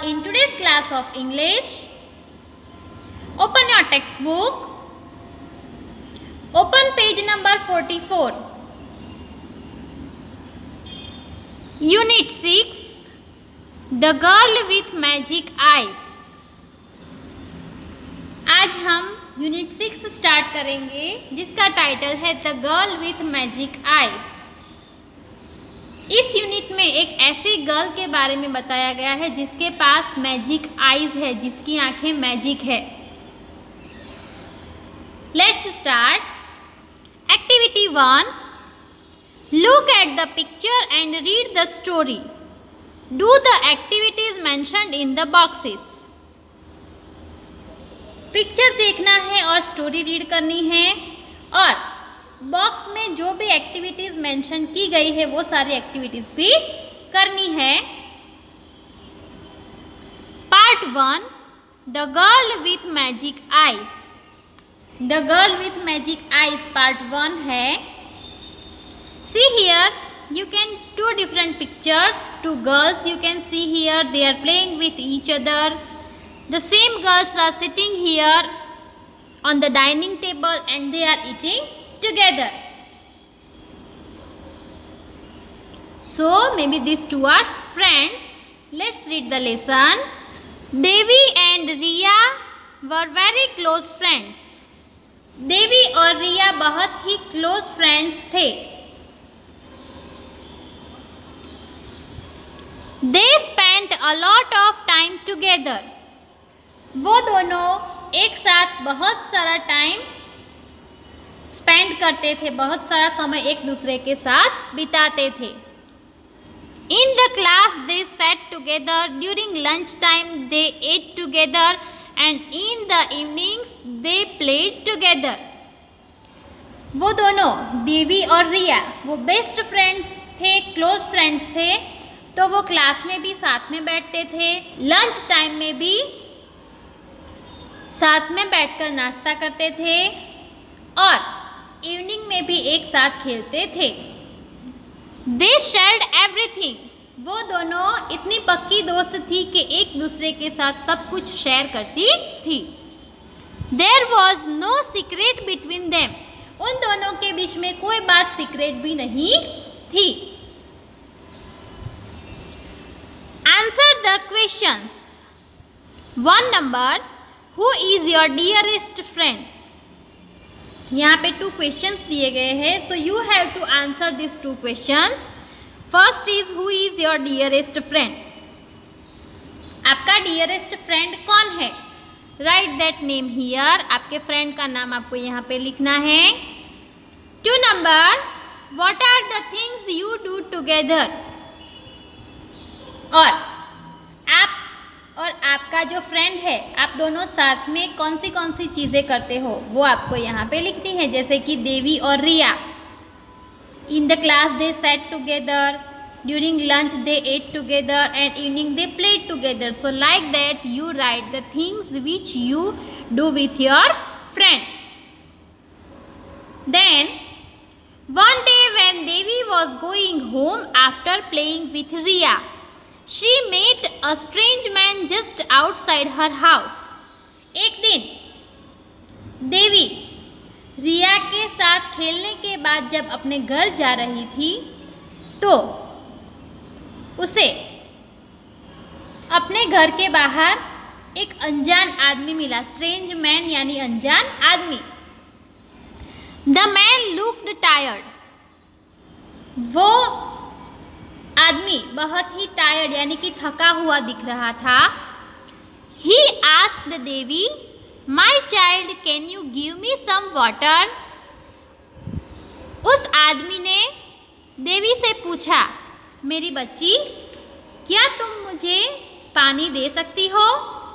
in today's class of English. Open your textbook. Open page number 44. Unit 6. The Girl with Magic Eyes. आज हम unit 6 start करेंगे जिसका title है the girl with magic eyes. इस unit में एक ऐसी गर्ल के बारे में बताया गया है जिसके पास मैजिक आइज है, जिसकी आंखें मैजिक है। Let's start. Activity 1, look at the picture and read the story. Do the activities mentioned in the boxes. Picture देखना है और स्टोरी रीड करनी है, और बॉक्स में जो भी एक्टिविटीज़ मेंशन की गई है वो सारी एक्टिविटीज़ भी करनी है। Part 1, the girl with magic eyes. The girl with magic eyes part 1 है। See here you can two different pictures, two girls you can see here, they are playing with each other. The same girls are sitting here on the dining table and they are eating together. So maybe these two are friends. Let's read the lesson. Devi and Riya were very close friends. Devi और रिया बहुत ही close friends थे। They spent a lot of time together. वो दोनों एक साथ बहुत सारा टाइम स्पेंड करते थे, बहुत सारा समय एक दूसरे के साथ बिताते थे। In the class they sat together, during lunch time they ate together and in the evenings they played together. वो दोनों देवी और रिया वो बेस्ट फ्रेंड्स थे, क्लोज फ्रेंड्स थे, तो वो क्लास में भी साथ में बैठते थे, लंच टाइम में भी साथ में बैठकर नाश्ता करते थे और इवनिंग में भी एक साथ खेलते थे। They shared everything. वो दोनों इतनी पक्की दोस्त थी कि एक दूसरे के साथ सब कुछ शेयर करती थी। There was no secret between them. उन दोनों के बीच में कोई बात सीक्रेट भी नहीं थी। Answer the questions. 1 number, who is your dearest friend? यहाँ पे 2 questions दिए गए हैं, so you have to answer these 2 questions. First is who is your dearest friend? आपका dearest friend कौन है? Write that name here. आपके friend का नाम आपको यहाँ पे लिखना है। 2 number, what are the things you do together? और आप और आपका जो फ्रेंड है, आप दोनों साथ में कौन सी चीज़ें करते हो वो आपको यहाँ पे लिखनी है। जैसे कि देवी और Riya, in the class they sat together, during lunch they ate together and evening they played together. So like that you write the things which you do with your friend. Then one day when Devi was going home after playing with Riya, she met a strange man just outside her house. एक दिन देवी रिया के साथ खेलने के बाद जब अपने घर जा रही थी तो उसे अपने घर के बाहर एक अनजान आदमी मिला। स्ट्रेंज मैन यानी अनजान आदमी। The man looked tired. वो आदमी बहुत ही टायर्ड यानी कि थका हुआ दिख रहा था। He asked Devi, My child, can you give me some water? उस आदमी ने देवी से पूछा, मेरी बच्ची, क्या तुम मुझे पानी दे सकती हो?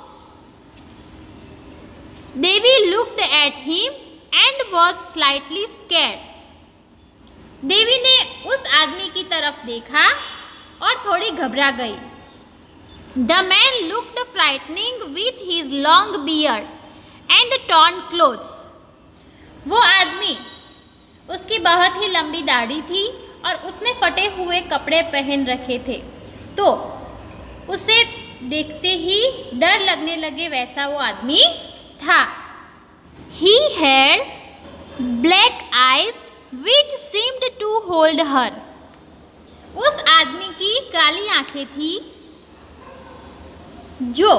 देवी looked at him and was slightly scared. देवी ने उस आदमी की तरफ देखा और थोड़ी घबरा गई। The man looked frightening with his long beard and torn clothes. वो आदमी, उसकी बहुत ही लंबी दाढ़ी थी और उसने फटे हुए कपड़े पहन रखे थे, तो उसे देखते ही डर लगने लगे वैसा वो आदमी था। He had black eyes which seemed to hold her. उस आदमी की काली आंखें थी जो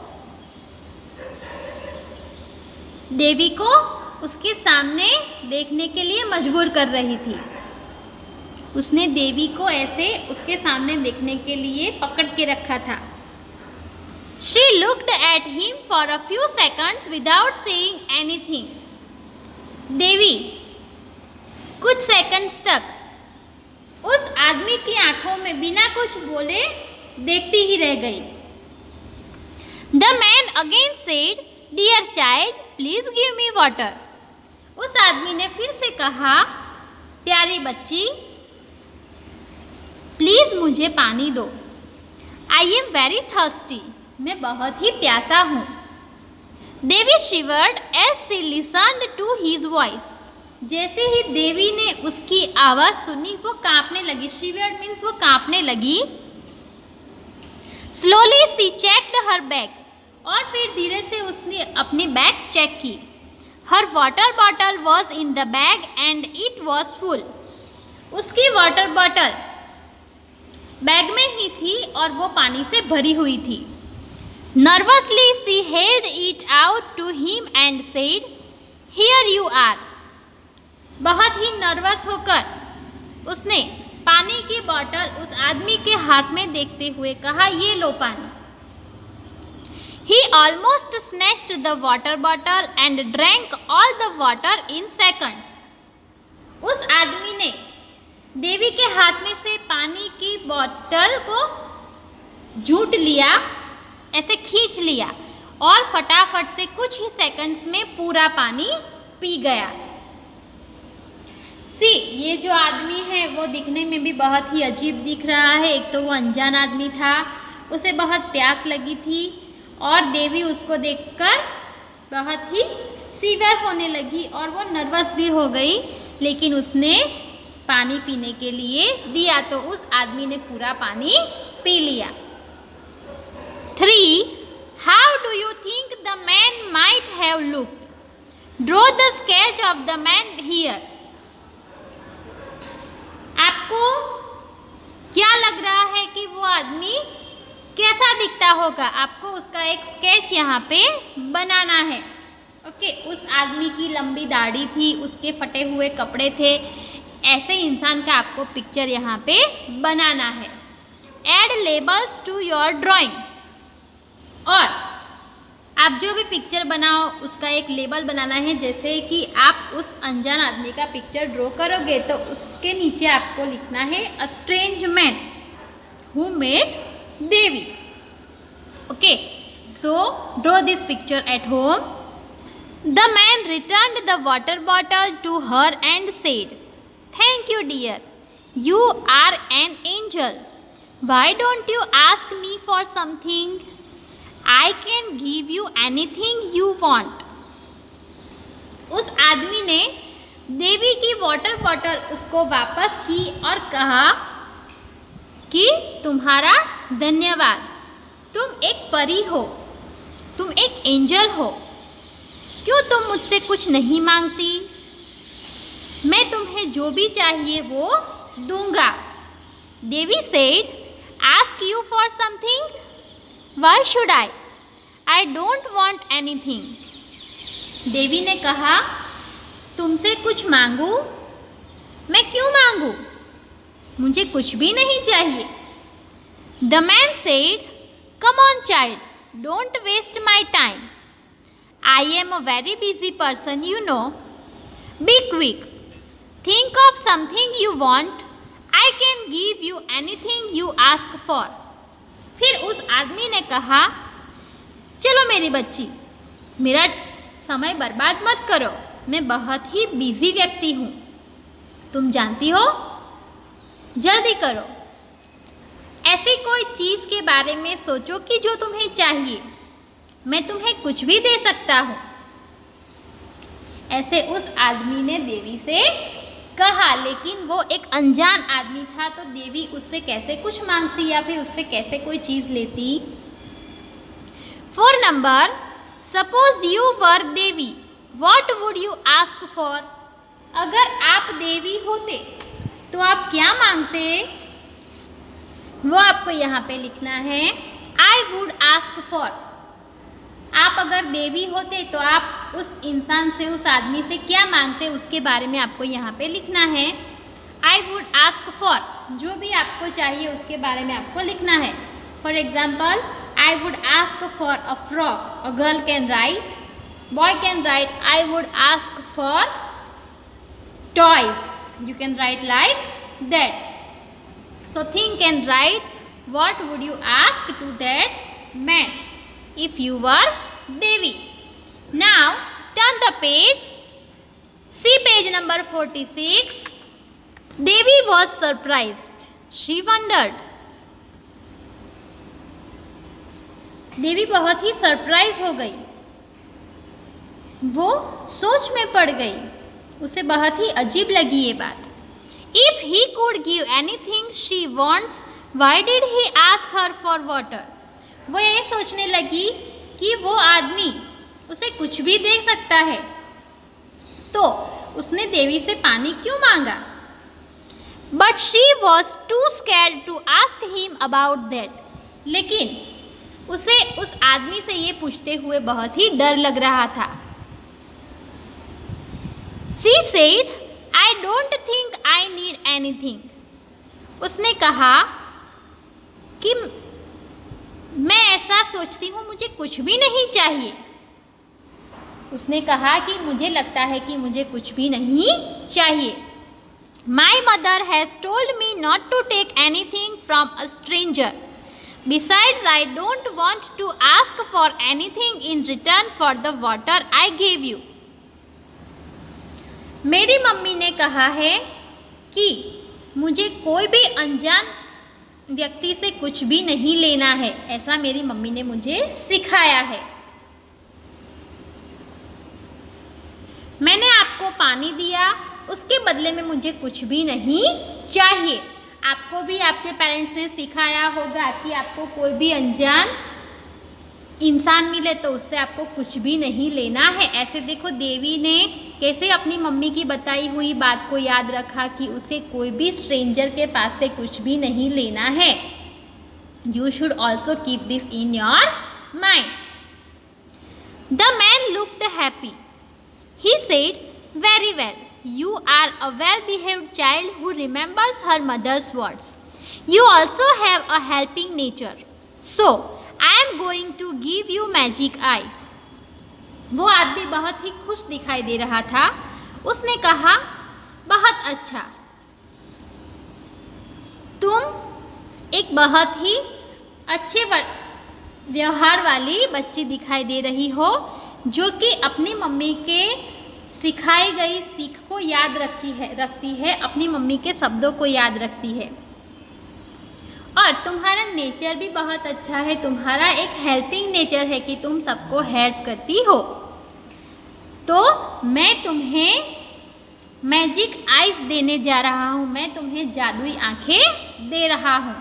देवी को उसके सामने देखने के लिए मजबूर कर रही थी। उसने देवी को ऐसे उसके सामने देखने के लिए पकड़ के रखा था। She looked at him for a few seconds without saying anything. देवी कुछ सेकंड्स तक उस आदमी की आंखों में बिना कुछ बोले देखती ही रह गई। The man again said, "Dear child, please give me water." उस आदमी ने फिर से कहा, प्यारी बच्ची, प्लीज मुझे पानी दो। I am very thirsty. मैं बहुत ही प्यासा हूँ। देवी shivered as she listened to his voice. जैसे ही देवी ने उसकी आवाज़ सुनी वो कांपने लगी। Shivered means वो कांपने लगी। Slowly she checked her bag. और फिर धीरे से उसने अपनी बैग चेक की। Her water bottle was in the bag and it was full. उसकी वाटर बॉटल बैग में ही थी और वो पानी से भरी हुई थी। Nervously she held it out to him and said, "Here you are." बहुत ही नर्वस होकर उसने पानी की बोतल उस आदमी के हाथ में देखते हुए कहा, ये लो पानी। He almost snatched the water bottle and drank all the water in seconds. उस आदमी ने देवी के हाथ में से पानी की बोतल को झूट लिया, ऐसे खींच लिया और फटाफट से कुछ ही सेकंड्स में पूरा पानी पी गया। सी, ये जो आदमी है वो दिखने में भी बहुत ही अजीब दिख रहा है। एक तो वो अनजान आदमी था, उसे बहुत प्यास लगी थी और देवी उसको देखकर बहुत ही सीवियर होने लगी और वो नर्वस भी हो गई, लेकिन उसने पानी पीने के लिए दिया तो उस आदमी ने पूरा पानी पी लिया। 3. How do you think the man might have looked? Draw the sketch of the man here. आपको क्या लग रहा है कि वो आदमी कैसा दिखता होगा? आपको उसका एक स्केच यहाँ पे बनाना है। ओके, उस आदमी की लंबी दाढ़ी थी, उसके फटे हुए कपड़े थे, ऐसे इंसान का आपको पिक्चर यहाँ पे बनाना है। Add labels to your drawing. और आप जो भी पिक्चर बनाओ उसका एक लेबल बनाना है। जैसे कि आप उस अनजान आदमी का पिक्चर ड्रॉ करोगे तो उसके नीचे आपको लिखना है a strange man who met Devi. Okay, so draw this picture at home. The man returned the water bottle to her and said, "Thank you, dear. You are an angel. Why don't you ask me for something? I can give you anything you want." उस आदमी ने देवी की water bottle उसको वापस की और कहा कि तुम्हारा धन्यवाद, तुम एक परी हो, तुम एक एंजल हो, क्यों तुम मुझसे कुछ नहीं मांगती? मैं तुम्हें जो भी चाहिए वो दूंगा। Devi said, "Ask you for something? Why should I? I don't want anything." Devi ने कहा, तुमसे कुछ मांगू? मैं क्यों मांगू? मुझे कुछ भी नहीं चाहिए। The man said, "Come on child, don't waste my time. I am a very busy person, you know. Be quick. Think of something you want. I can give you anything you ask for." फिर उस आदमी ने कहा, चलो मेरी बच्ची, मेरा समय बर्बाद मत करो, मैं बहुत ही बिजी व्यक्ति हूँ, तुम जानती हो, जल्दी करो। ऐसी कोई चीज़ के बारे में सोचो कि जो तुम्हें चाहिए, मैं तुम्हें कुछ भी दे सकता हूँ। ऐसे उस आदमी ने देवी से कहा, लेकिन वो एक अनजान आदमी था तो देवी उससे कैसे कुछ मांगती या फिर उससे कैसे कोई चीज़ लेती। 4 number, suppose you were Devi, what would you ask for? अगर आप देवी होते तो आप क्या मांगते? वो आपको यहाँ पे लिखना है। I would ask for. आप अगर देवी होते तो आप उस इंसान से, उस आदमी से क्या मांगते, उसके बारे में आपको यहाँ पे लिखना है। आई वुड आस्क फॉर, जो भी आपको चाहिए उसके बारे में आपको लिखना है। For example, I would ask for a frock, a girl can write, boy can write I would ask for toys, you can write like that. So think and write what would you ask to that man if you were Devi. Now turn the page, see page number 46. Devi was surprised, she wondered. Devi बहुत ही surprise हो गई, वो सोच में पड़ गई, उसे बहुत ही अजीब लगी ये बात। If he could give anything she wants, why did he ask her for water? वो ये सोचने लगी कि वो आदमी उसे कुछ भी दे सकता है, तो उसने देवी से पानी क्यों मांगा? But she was too scared to ask him about that. लेकिन उसे उस आदमी से ये पूछते हुए बहुत ही डर लग रहा था। She said, I don't think I need anything. उसने कहा कि मैं ऐसा सोचती हूँ, मुझे कुछ भी नहीं चाहिए। उसने कहा कि मुझे लगता है कि मुझे कुछ भी नहीं चाहिए। My mother has told me not to take anything from a stranger. Besides, I don't want to ask for anything in return for the water I gave you. मेरी मम्मी ने कहा है कि मुझे कोई भी अनजान व्यक्ति से कुछ भी नहीं लेना है, ऐसा मेरी मम्मी ने मुझे सिखाया है। मैंने आपको पानी दिया, उसके बदले में मुझे कुछ भी नहीं चाहिए। आपको भी आपके पेरेंट्स ने सिखाया होगा कि आपको कोई भी अनजान इंसान मिले तो उससे आपको कुछ भी नहीं लेना है। ऐसे देखो, देवी ने कैसे अपनी मम्मी की बताई हुई बात को याद रखा कि उसे कोई भी स्ट्रेंजर के पास से कुछ भी नहीं लेना है। You should also keep this in your mind. The man looked happy, he said, very well, you are a well-behaved child who remembers her mother's words. You also have a helping nature. So, I am going to give you magic eyes. वो आदमी बहुत ही खुश दिखाई दे रहा था। उसने कहा, बहुत अच्छा, तुम एक बहुत ही अच्छे व्यवहार वाली बच्ची दिखाई दे रही हो, जो कि अपनी मम्मी के सिखाई गई सीख को याद रखती है, अपनी मम्मी के शब्दों को याद रखती है। और तुम्हारा नेचर भी बहुत अच्छा है, तुम्हारा एक हेल्पिंग नेचर है कि तुम सबको हेल्प करती हो। तो मैं तुम्हें मैजिक आइज देने जा रहा हूँ, मैं तुम्हें जादुई आंखें दे रहा हूँ।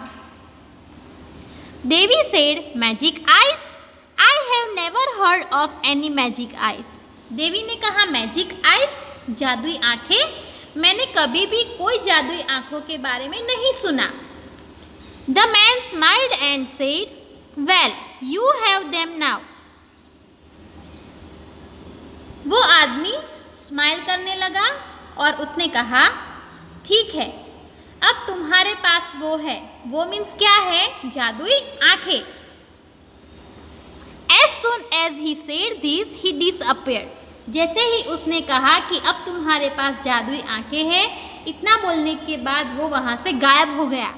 Devi said, magic eyes? I have never heard of any magic eyes. Devi ने कहा, मैजिक आइज, जादुई आंखें? मैंने कभी भी कोई जादुई आंखों के बारे में नहीं सुना। The man smiled and said, well, you have them now. वो आदमी स्माइल करने लगा और उसने कहा, ठीक है, अब तुम्हारे पास वो है। वो मीन्स क्या है? जादुई आंखें। As soon as he said this, he disappeared. जैसे ही उसने कहा कि अब तुम्हारे पास जादुई आंखें हैं, इतना बोलने के बाद वो वहाँ से गायब हो गया।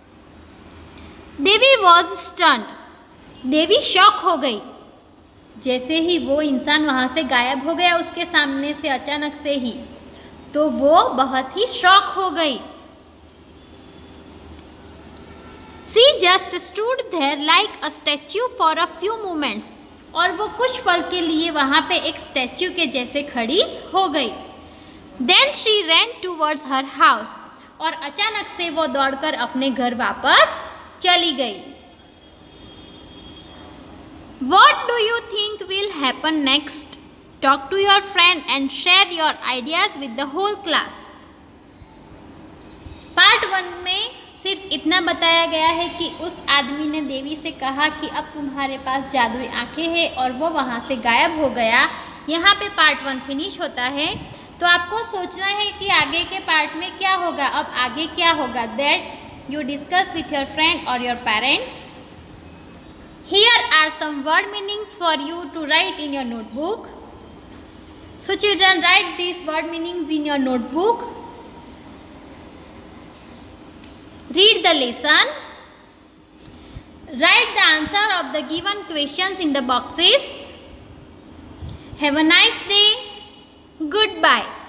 Devi was stunned. Devi shock हो गई। जैसे ही वो इंसान वहाँ से गायब हो गया उसके सामने से अचानक से ही, तो वो बहुत ही शॉक हो गई। She just stood there like a statue for a few moments. और वो कुछ पल के लिए वहाँ पे एक स्टैच्यू के जैसे खड़ी हो गई। Then she ran towards her house. और अचानक से वो दौड़कर अपने घर वापस चली गई। What do you think will happen next? Talk to your friend and share your ideas with the whole class. Part 1 में सिर्फ इतना बताया गया है कि उस आदमी ने देवी से कहा कि अब तुम्हारे पास जादुई आंखें हैं और वो वहाँ से गायब हो गया। यहाँ पे पार्ट 1 फिनिश होता है। तो आपको सोचना है कि आगे के पार्ट में क्या होगा, अब आगे क्या होगा। That you discuss with your friend और your parents. Here are some word meanings for you to write in your notebook. So children, write these word meanings in your notebook. Read the lesson. Write the answer of the given questions in the boxes. Have a nice day. Goodbye.